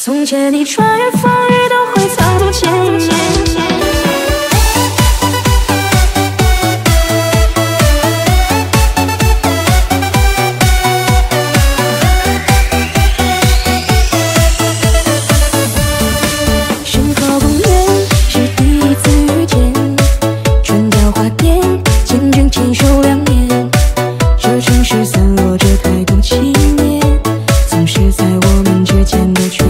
从前你穿越风雨都会藏不见。生活公园是第一次遇见，春雕花店见证牵手2年，这城市散落着太多纪念，总是在我们之间的。